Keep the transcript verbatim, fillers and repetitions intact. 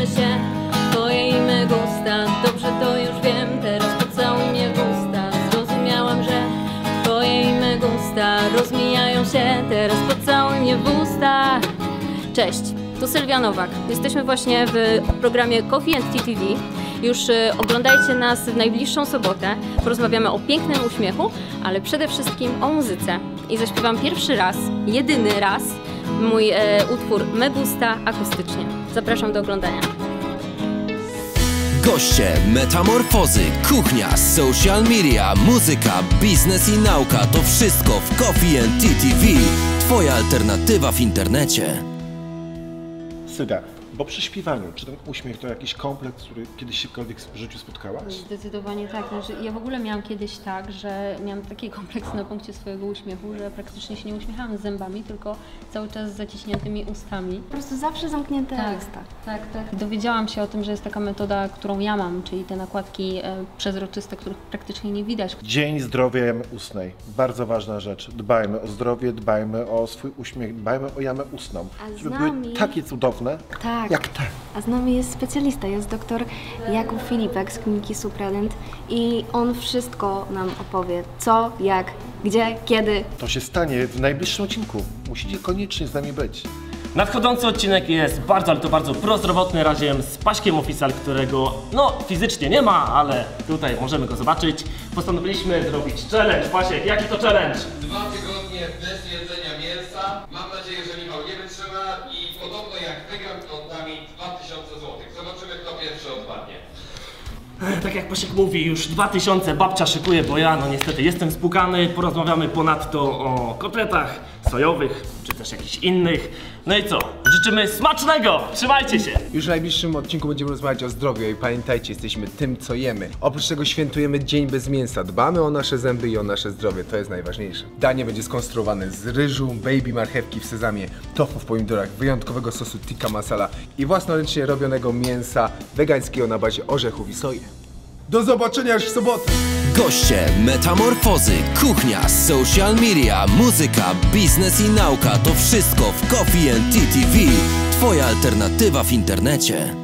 się. Twoje imię gusta, dobrze to już wiem. Teraz pocałuj mnie w usta. Zrozumiałam, że twoje imię gusta rozmijają się. Teraz pocałuj mnie w usta. Cześć, tu Sylwia Nowak. Jesteśmy właśnie w programie Coffee and Tea T V. Już y, oglądajcie nas w najbliższą sobotę. Porozmawiamy o pięknym uśmiechu, ale przede wszystkim o muzyce. I zaśpiewam pierwszy raz, jedyny raz, mój e, utwór Me Gusta akustycznie. Zapraszam do oglądania. Goście, metamorfozy, kuchnia, social media, muzyka, biznes i nauka. To wszystko w Coffee and Tea T V. Twoja alternatywa w internecie. Sylwia, bo przy śpiewaniu, czy ten uśmiech to jakiś kompleks, który kiedyś się w życiu spotkałaś? Zdecydowanie tak. Znaczy, ja w ogóle miałam kiedyś tak, że miałam taki kompleks na punkcie swojego uśmiechu, że praktycznie się nie uśmiechałam zębami, tylko cały czas z zaciśniętymi ustami. Po prostu zawsze zamknięte tak, usta. Tak, tak. Dowiedziałam się o tym, że jest taka metoda, którą ja mam, czyli te nakładki e, przezroczyste, których praktycznie nie widać. Dzień zdrowia jamy ustnej. Bardzo ważna rzecz. Dbajmy o zdrowie, dbajmy o swój uśmiech, dbajmy o jamę ustną. A żeby z były nami... takie cudowne, tak. jak te. A z nami jest specjalista, jest doktor Jakub Filipek z kliniki Supradent i on wszystko nam opowie. Co, jak, gdzie, kiedy. To się stanie w najbliższym odcinku. Musicie koniecznie z nami być. Nadchodzący odcinek jest bardzo, ale to bardzo prozdrowotny, razem z Paśkiem Official, którego no fizycznie nie ma, ale tutaj możemy go zobaczyć. Postanowiliśmy zrobić challenge. Pasiek, jaki to challenge? Dwa tygodnie bez jedzenia mięsa. Mam nadzieję, że Michał nie wytrzyma i podobno jak wygram, to da mi dwa tysiące złotych. Zobaczymy, kto pierwszy odpadnie. Tak jak Pasiek mówi, już dwa tysiące babcia szykuje, bo ja no niestety jestem spłukany. Porozmawiamy ponadto o kotletach sojowych, czy też jakichś innych. No i co? Życzymy smacznego! Trzymajcie się! Już w najbliższym odcinku będziemy rozmawiać o zdrowiu i pamiętajcie, jesteśmy tym, co jemy. Oprócz tego świętujemy dzień bez mięsa. Dbamy o nasze zęby i o nasze zdrowie, to jest najważniejsze. Danie będzie skonstruowane z ryżu, baby marchewki w sezamie, tofu w pomidorach, wyjątkowego sosu tikka masala i własnoręcznie robionego mięsa wegańskiego na bazie orzechów i soji. Do zobaczenia już w sobotę! Goście, metamorfozy, kuchnia, social media, muzyka, biznes i nauka. To wszystko w Coffee and Tea T V. Twoja alternatywa w internecie.